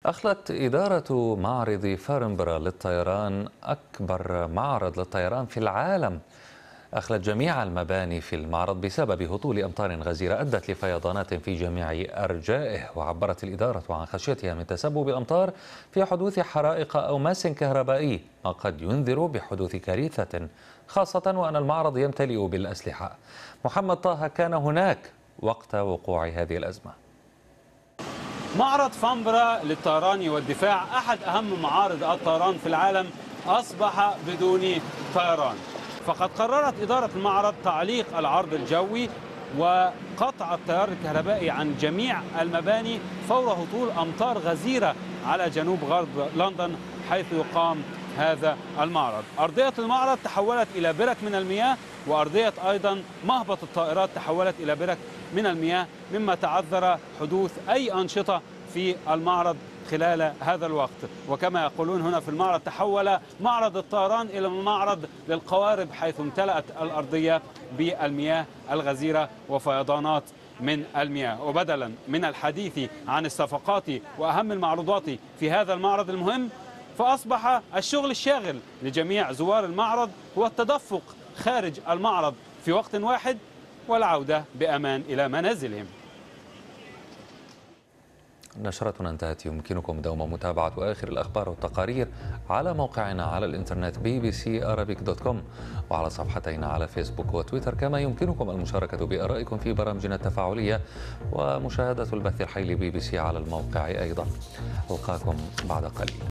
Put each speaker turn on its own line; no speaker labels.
أخلت إدارة معرض فارنبرا للطيران أكبر معرض للطيران في العالم. أخلت جميع المباني في المعرض بسبب هطول أمطار غزيرة أدت لفيضانات في جميع أرجائه، وعبرت الإدارة عن خشيتها من تسبب الأمطار في حدوث حرائق أو ماس كهربائي، ما قد ينذر بحدوث كارثة، خاصة وأن المعرض يمتلئ بالأسلحة. محمد طه كان هناك وقت وقوع هذه الأزمة.
معرض فامبرا للطيران والدفاع أحد أهم معارض الطيران في العالم أصبح بدون طيران، فقد قررت إدارة المعرض تعليق العرض الجوي وقطع التيار الكهربائي عن جميع المباني فور هطول أمطار غزيرة على جنوب غرب لندن حيث يقام هذا المعرض. أرضية المعرض تحولت إلى برك من المياه، وأرضية أيضا مهبط الطائرات تحولت إلى برك من المياه، مما تعذر حدوث أي أنشطة في المعرض خلال هذا الوقت. وكما يقولون هنا في المعرض، تحول معرض الطيران إلى معرض للقوارب، حيث امتلأت الأرضية بالمياه الغزيرة وفيضانات من المياه. وبدلا من الحديث عن الصفقات وأهم المعروضات في هذا المعرض المهم، فأصبح الشغل الشاغل لجميع زوار المعرض هو التدفق خارج المعرض في وقت واحد والعودة بأمان إلى منازلهم.
نشرتنا انتهت. يمكنكم دوما متابعة آخر الأخبار والتقارير على موقعنا على الإنترنت bbcarabic.com، وعلى صفحتينا على فيسبوك وتويتر. كما يمكنكم المشاركة بآرائكم في برامجنا التفاعلية ومشاهدة البث الحي لبي بي سي على الموقع أيضا. ألقاكم بعد قليل.